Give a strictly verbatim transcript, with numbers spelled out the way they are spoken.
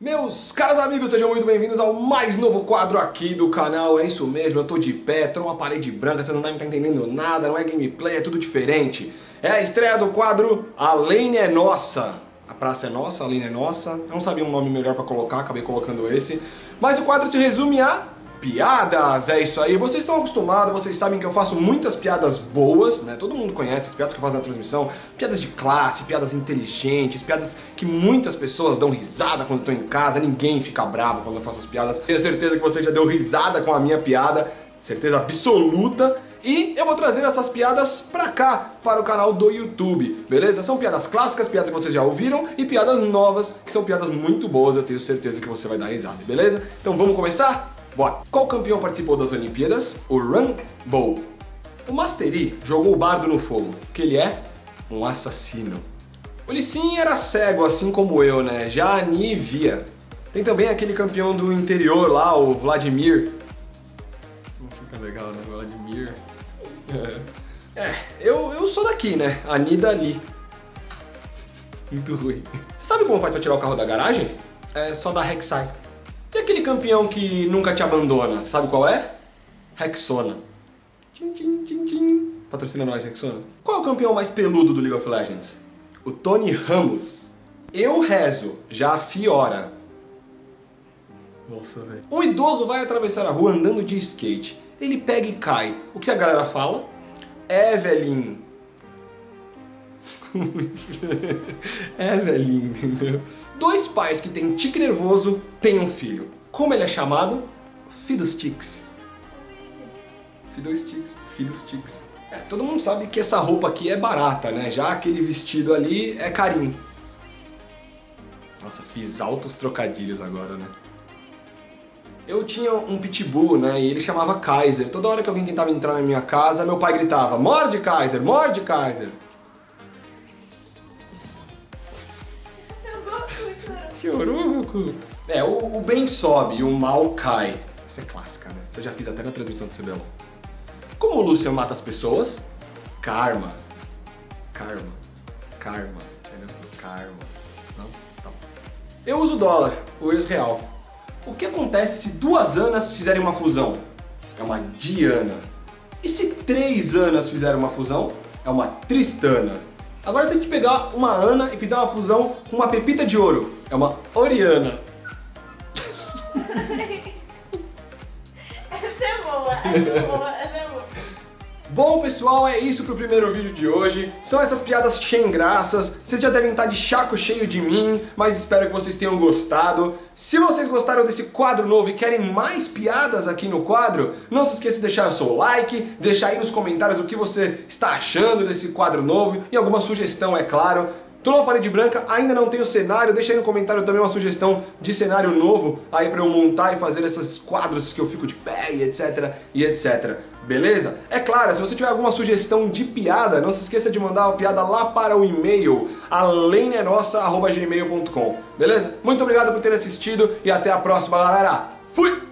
Meus caros amigos, sejam muito bem-vindos ao mais novo quadro aqui do canal. É isso mesmo, eu tô de pé, tô numa parede branca, você não deve estar entendendo nada, não é gameplay, é tudo diferente. É a estreia do quadro A Lane é Nossa. A praça é nossa, a lane é nossa. Eu não sabia um nome melhor pra colocar, acabei colocando esse. Mas o quadro se resume a piadas, é isso aí. Vocês estão acostumados, vocês sabem que eu faço muitas piadas boas, né? Todo mundo conhece as piadas que eu faço na transmissão. Piadas de classe, piadas inteligentes, piadas que muitas pessoas dão risada quando estão em casa. Ninguém fica bravo quando eu faço as piadas. Tenho certeza que você já deu risada com a minha piada, certeza absoluta. E eu vou trazer essas piadas pra cá, para o canal do YouTube, beleza? São piadas clássicas, piadas que vocês já ouviram, e piadas novas, que são piadas muito boas, eu tenho certeza que você vai dar risada, beleza? Então vamos começar? Bora! Qual campeão participou das Olimpíadas? O Rank Bowl. O Master Yi jogou o bardo no fogo, que ele é um assassino. O Lee Sin era cego, assim como eu, né? Já a Ni via. Tem também aquele campeão do interior lá, o Vladimir. Não fica legal, né? Vladimir. É, eu, eu sou daqui, né? A Ni dali. Muito ruim. Você sabe como faz pra tirar o carro da garagem? É só dar Rek'Sai. E aquele campeão que nunca te abandona, sabe qual é? Rexona. Tchim, tchim, tchim, tchim. Patrocina nós, Rexona. Qual é o campeão mais peludo do League of Legends? O Tony Ramos. Eu rezo, já a Fiora. Nossa, velho. Um idoso vai atravessar a rua andando de skate. Ele pega e cai. O que a galera fala? É, velhinho. É, velhinho, entendeu? Dois pais que têm tique nervoso têm um filho. Como ele é chamado? Fiddlesticks. Fiddlesticks. Fiddlesticks. É, todo mundo sabe que essa roupa aqui é barata, né? Já aquele vestido ali é carinho. Nossa, fiz altos trocadilhos agora, né? Eu tinha um pitbull, né? E ele chamava Kaiser. Toda hora que alguém tentava entrar na minha casa, meu pai gritava: morde, Kaiser! Morde, Kaiser! Chorou, Goku? É, o, o bem sobe e o mal cai. Essa é clássica, né? Você já fiz até na transmissão do C B L. Como o Lucian mata as pessoas? Karma. Karma. Karma. Entendeu? Karma. Não? Tá bom. Eu uso dólar, o ex-real. O que acontece se duas Anas fizerem uma fusão? É uma Diana. E se três Anas fizerem uma fusão? É uma Tristana. Agora se a gente pegar uma Ana e fizer uma fusão com uma pepita de ouro, é uma Oriana. Essa é boa, essa é boa, essa é boa. Bom, pessoal, é isso pro primeiro vídeo de hoje. São essas piadas sem graças. Vocês já devem estar de chaco cheio de mim, mas espero que vocês tenham gostado. Se vocês gostaram desse quadro novo e querem mais piadas aqui no quadro, não se esqueça de deixar o seu like, deixar aí nos comentários o que você está achando desse quadro novo e alguma sugestão, é claro. Tô numa parede branca, ainda não tenho cenário, deixa aí no comentário também uma sugestão de cenário novo aí pra eu montar e fazer esses quadros que eu fico de pé e etc e etc. Beleza? É claro, se você tiver alguma sugestão de piada, não se esqueça de mandar a piada lá para o e-mail a lane é nossa arroba gmail ponto com. Beleza? Muito obrigado por ter assistido e até a próxima, galera. Fui!